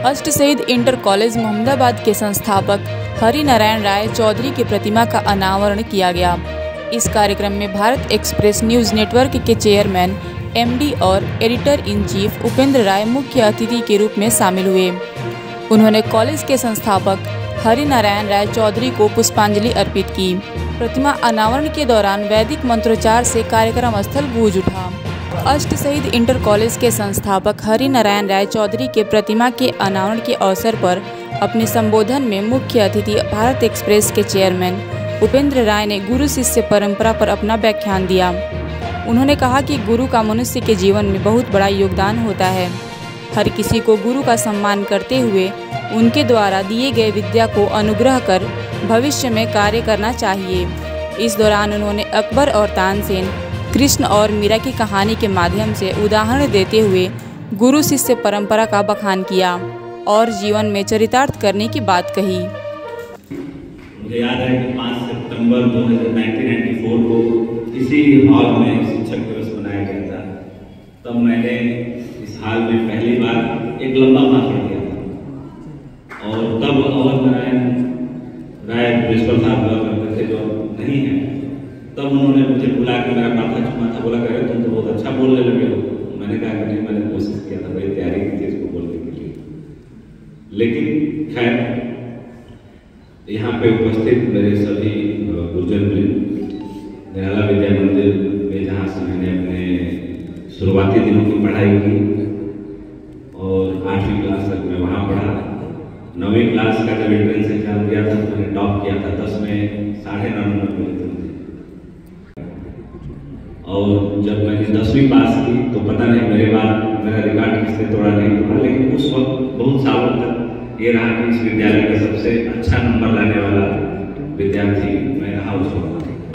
अष्टशहीद inter college Mohammadabad के संस्थापक हरि नारायण राय चौधरी की प्रतिमा का अनावरण किया गया। इस कार्यक्रम में भारत एक्सप्रेस न्यूज़ नेटवर्क के चेयरमैन एमडी और editor in chief Upendra Rai मुख्य अतिथि के रूप में शामिल हुए। उन्होंने कॉलेज के संस्थापक हरि नारायण राय चौधरी को पुष्पांजलि अर्पित की। प्रतिमा अनावरण के दौरान वैदिक मंत्रोच्चार से कार्यक्रम स्थल गूंज उठा। अष्टशहीद इंटर कॉलेज के संस्थापक हरि नारायण राय चौधरी के प्रतिमा के अनावरण के अवसर पर अपने संबोधन में मुख्य अतिथि भारत एक्सप्रेस के चेयरमैन उपेंद्र राय ने गुरु शिष्य परंपरा पर अपना व्याख्यान दिया। उन्होंने कहा कि गुरु का मनुष्य के जीवन में बहुत बड़ा योगदान होता है। हर किसी को गुरु का सम्मान करते हुए उनके द्वारा दिए गए विद्या को अनुग्रह कर भविष्य में कार्य करना चाहिए। इस दौरान उन्होंने अकबर और तानसेन, कृष्ण और मीरा की कहानी के माध्यम से उदाहरण देते हुए गुरु शिष्य परंपरा का बखान किया और जीवन में चरितार्थ करने की बात कही। मुझे याद है कि 5 सितंबर 1994 को इसी हॉल में शिक्षक दिवस मनाया गया था। तब मैंने इस हॉल में पहली बार एक लंबा भाषण दिया था और तब अवध नारायण राय प्रिंसिपल साहब हुआ करते थे, जो नहीं है। तब उन्होंने मुझे बुला के मेरा माथा चुमा था, बोला करे तुम तो बहुत अच्छा बोलने लगे हो। मैंने कहा कि नहीं, मैंने कोशिश किया था, बड़ी तैयारी की थी इसको बोलने के लिए। लेकिन खैर, यहाँ पे उपस्थित मेरे सभी गुरुजन वृंद, निराला विद्या मंदिर में जहाँ से मैंने अपने शुरुआती दिनों की पढ़ाई की और 8वीं क्लास तक मैं वहाँ पढ़ा। 9वीं क्लास का जब एंट्रेंस एग्जाम दिया था तो मैंने टॉप किया था, 10 में 9.5 नंबर मिले थे। और जब मैंने 10वीं पास की तो पता नहीं मेरा रिकॉर्ड किसने तोड़ा नहीं तोड़ा, लेकिन उस वक्त बहुत सालों तक ये रहा कि इस विद्यालय का सबसे अच्छा नंबर लाने वाला विद्यार्थी मैं रहा उस वक्त।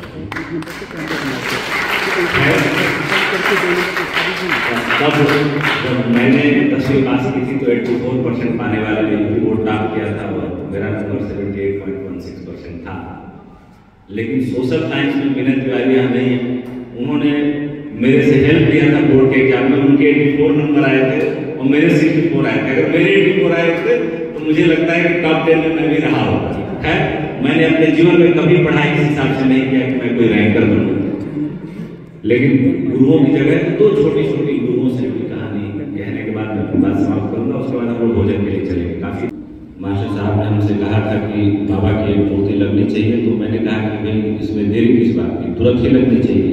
तब जब मैंने 10वीं पास की थी तो 84% पाने वाले ने बोर्ड टॉप किया था और मेरा नंबर 78.16% था। लेकिन सोशल साइंस में विनय तिवारी यहाँ नहीं है, उन्होंने मेरे से हेल्प लिया था बोर्ड के एग्जाम में। उनके 84 नंबर आए थे और मेरे 64 आए थे। अगर मेरे 84 आए थे तो मुझे लगता है कि टॉप 10 में मैं भी रहा होगा। खैर, मैंने अपने जीवन में कभी पढ़ाई के हिसाब से नहीं किया कि मैं कोई रैंकर बनूं, लेकिन गुरुओं की जगह 2 छोटी-छोटी गुरुओं से भी कहानी कहने के बाद मैं अपनी बात समाप्त करूंगा। उसके बाद हम लोग भोजन के लिए चलेंगे। काफी मास्टर साहब ने हमसे कहा था कि बाबा की एक मूर्ति लगनी चाहिए, तो मैंने कहा कि भाई इसमें देरी किस बात की, तुरंत ही लगनी चाहिए।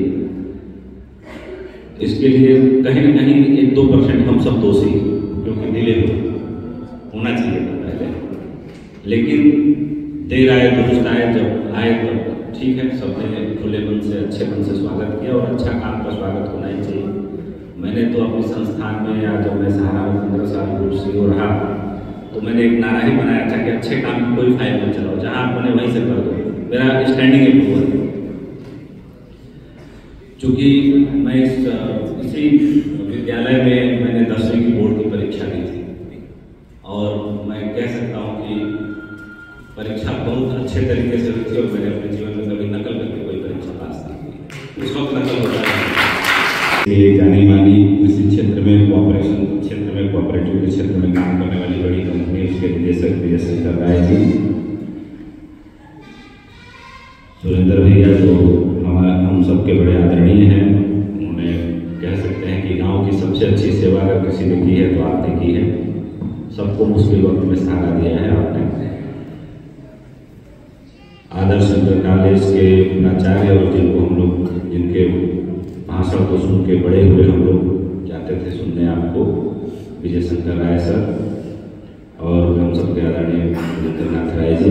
इसके लिए कहीं न कहीं 1-2% हम सब दोषी, क्योंकि डिले होना चाहिए था पहले। लेकिन देर आए दुरुस्त आए, जब आए तो ठीक है, सबने खुले मन से अच्छे मन से स्वागत किया और अच्छा काम का स्वागत होना ही चाहिए। मैंने तो अपने संस्थान में या जब मैं सहारा में 15 साल ग्रुप CEO रहा तो मैंने एक नारा ही बनाया था कि अच्छे काम की कोई फाइल मत चलाओ, जहाँ आप बने वहीं से कर दो। मेरा स्टैंडिंग अप्रूवल है। चूँकि मैं इसी विद्यालय में मैंने 10वीं की बोर्ड की परीक्षा दी थी और मैं कह सकता हूँ कि परीक्षा बहुत अच्छे तरीके से हुई थी और मैंने अपने जीवन में कभी नकल करके कोई परीक्षा पास नहीं की। उस वक्त नकल होता है। जानी मानी कृषि क्षेत्र में, कोऑपरेशन क्षेत्र में, कोऑपरेटिव के क्षेत्र में काम करने वाली बड़ी कंपनी, उसके निदेशक विजय शंकर राय जी, सुरेंद्र भैया जो हम सबके बड़े आदरणीय हैं। उन्होंने कह सकते हैं कि गांव की सबसे अच्छी सेवा अगर किसी ने की है तो आपने की है। सबको मुश्किल वक्त में सहारा दिया है आपने। आदर्श इंटर कॉलेज के प्राचार्य और जिनके भाषण को सुन के बड़े हुए हम लोग जाते थे सुनने आपको, विजय शंकर राय सर और हम सबके आदरणीय रविंद्रनाथ राय जी।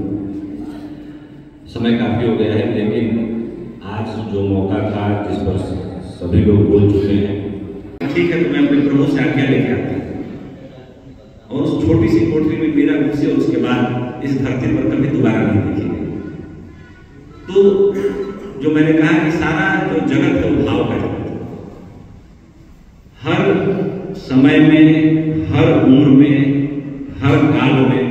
समय काफ़ी हो गया है, लेकिन आज जो मौका था जिस पर सभी लोग बोल चुके हैं, ठीक है, तो मैं अपने प्रभु से आज्ञा लेके आता हूँ और उस छोटी सी कोठरी में मेरा मुझसे और उसके बाद इस धरती पर कभी दोबारा नहीं देखी गई। तो जो मैंने कहा कि सारा जो जगत है वो भाव का जगत है। हर समय में, हर उम्र में, हर काल में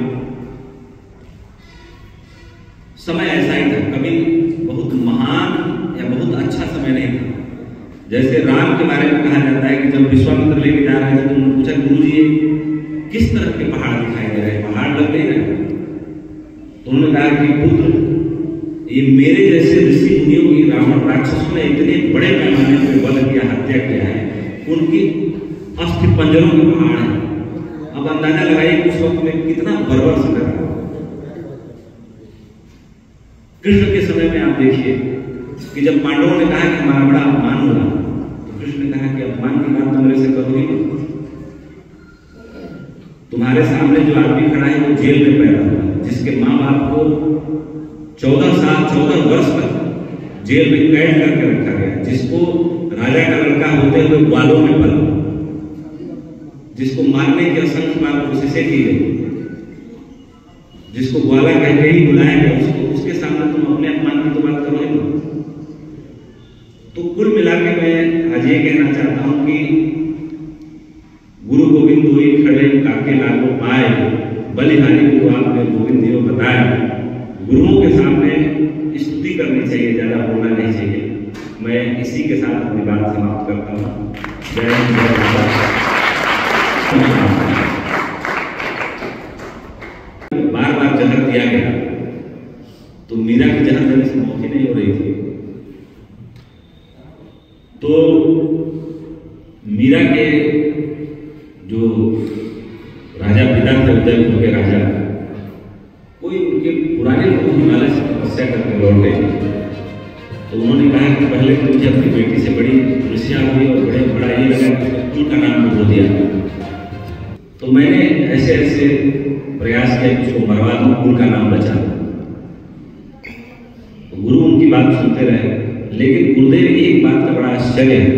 समय ऐसा ही था। कभी बहुत महान या बहुत अच्छा समय नहीं था। जैसे राम के बारे में कहा जाता है कि जब विश्वामित्र लेके जा रहे थे तो उन्होंने पूछा, गुरुजी किस तरह के पहाड़ दिखाई दे रहे हैं, पहाड़ लग नहीं रहे। तो उन्होंने कहा कि पुत्र, ये मेरे जैसे ऋषि मुनियों की रावण राक्षसों ने इतने बड़े पैमाने पर वध किया, हत्या किया है, उनकी अस्थि पंजरों के पहाड़ है। अब अंदाजा लगाइए उस वक्त में कितना बर्बर संकट था। कृष्ण के समय में आप देखिए कि जब पांडवों ने कहा कि हमारा बड़ा अपमान हुआ, तो कृष्ण ने कहा कि अपमान की बात तो मेरे से करो ही मत। तुम्हारे सामने जो आदमी खड़ा है वो जेल में पैदा हुआ, जिसके माँ बाप को 14 वर्ष तक जेल में कैद करके रखा गया, जिसको राजा का लड़का होते हुए ग्वालों में पला, जिसको मारने की असंख्य बार कोशिशें की गई, जिसको ग्वाला कहकर ही बुलाया गया, उसके सामने तुम अपने अपमान की तो बात करोगे ना। तो कुल मिलाकर मैं आज ये कहना चाहता हूं कि गुरु गोविंद दोई खड़े काके लागो पाए, बलिहारी गुरु आपने गोविंद देव बताया। गुरुओं के सामने स्तुति करनी चाहिए, ज्यादा बोलना नहीं चाहिए। मैं इसी के साथ अपनी बात समाप्त करता हूँ। जय हिंद, जय भारत। बार बार जहर दिया गया तो मीरा की जहर देने से मौत ही नहीं हो रही थी। तो मीरा के जो राजा पिता थे, उदयपुर के राजा, कोई उनके पुराने लोग हिमालय से तपस्या करके लौट गए। तो उन्होंने कहा कि पहले तो मुझे अपनी बेटी से बड़ी ईर्ष्या हुई और बड़ा ये लगा कि कुल का नाम खो दिया। तो मैंने ऐसे ऐसे प्रयास किया कि उसको मरवा दूं, कुल का नाम बचा दूं। तो गुरु उनकी बात सुनते रहे, लेकिन गुरुदेव की एक बात का बड़ा आश्चर्य है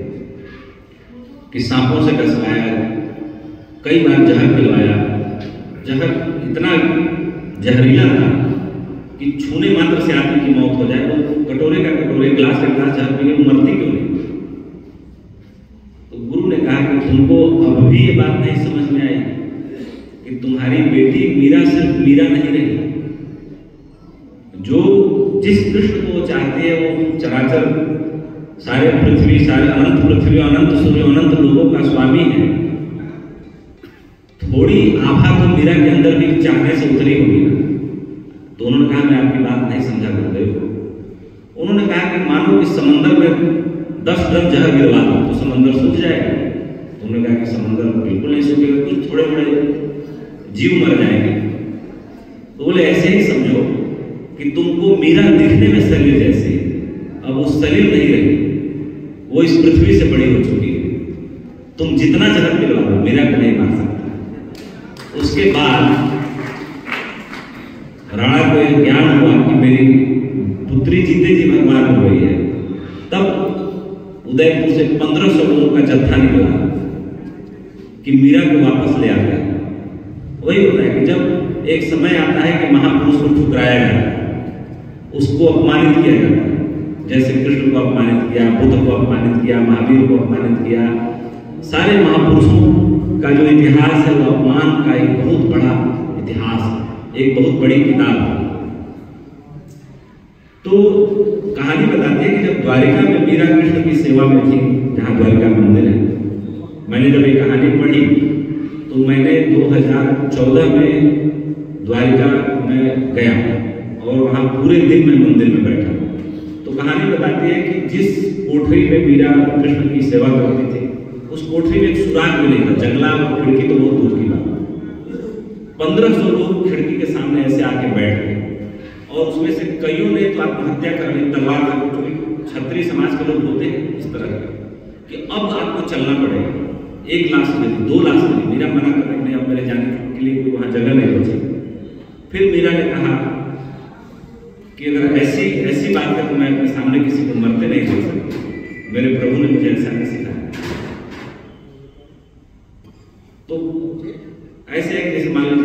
कि सांपों से डसवाया, कई बार जहर पिलवाया। जहर इतना जहरीला था कि छूने मात्र से आदमी की मौत हो जाए। वो कटोरे का कटोरे, गिलास का गिलास जहर पी के मरती क्यों नहीं? तो गुरु ने कहा कि तुमको अब भी ये बात नहीं समझ में आई कि तुम्हारी बेटी मीरा सिर्फ मीरा नहीं रही। जो जिस कृष्ण को वो चाहती है, वो चराचर सारे पृथ्वी, सारे अनंत पृथ्वी, अनंत सूर्य, अनंत लोगों का स्वामी है। थोड़ी आभा तो मीरा के अंदर भी चाहने से उतरी होगी ना। तो उन्होंने कहा मैं आपकी बात नहीं समझा गुरुदेव। उन्होंने कहा कि मानो कि समंदर में 10 ड्रम जहर गिरवा दो तो समंदर सूख जाएगा। तो उन्होंने कहा कि समंदर बिल्कुल नहीं सूखेगा, कुछ थोड़े बड़े जीव मर जाएंगे। तो बोले ऐसे ही समझो कि तुमको मीरा दिखने में शरीर जैसे, अब वो शरीर नहीं रही, वो इस पृथ्वी से बड़ी हो चुकी है। तुम जितना जहर पिलवा दो मीरा को नहीं मार सकता। उसके बाद राणा को यह ज्ञान हुआ कि मेरी पुत्री जीते जी भगवान हो गई है। तब उदयपुर से 1500 लोगों का जत्था निकला कि मीरा को वापस ले आता है। वही होता है कि जब एक समय आता है कि महापुरुष को ठुकराया जाता है, उसको अपमानित किया जाता है। जैसे कृष्ण को अपमानित किया, बुद्ध को अपमानित किया, महावीर को अपमानित किया। सारे महापुरुषों का जो इतिहास है वो अपमान का एक बहुत बड़ा इतिहास, एक बहुत बड़ी किताब है। तो कहानी बताती है कि जब द्वारिका में मीरा कृष्ण की सेवा में थी, जहाँ द्वारिका मंदिर है, मैंने जब ये कहानी पढ़ी तो मैंने 2014 में द्वारिका में गया और वहाँ पूरे दिन में मंदिर में बैठा। तो कहानी बताती है कि जिस कोठरी में मीरा कृष्ण की सेवा करती थी, उस कोठरी में एक सुराग भी नहीं था, जंगला और खिड़की तो बहुत दूर की बात। 1500 लोग खिड़की के सामने ऐसे आके बैठ गए और उसमें से कईयों ने तो आत्महत्या कर ली, तलवार का, क्योंकि क्षत्रिय समाज के लोग होते हैं इस तरह के कि अब आपको चलना पड़ेगा। 1 लाख मिली, 2 लाख मिली, मीरा मना कर रही, अब मेरे जाने के लिए कोई वहां जगह नहीं बची। फिर मीरा ने कहा कि अगर ऐसी बात है तो मैं अपने सामने किसी को मरते नहीं देख सकती। मेरे प्रभु ने मुझे ऐसा नहीं सिखाया। तो ऐसे जैसे मान लीजिए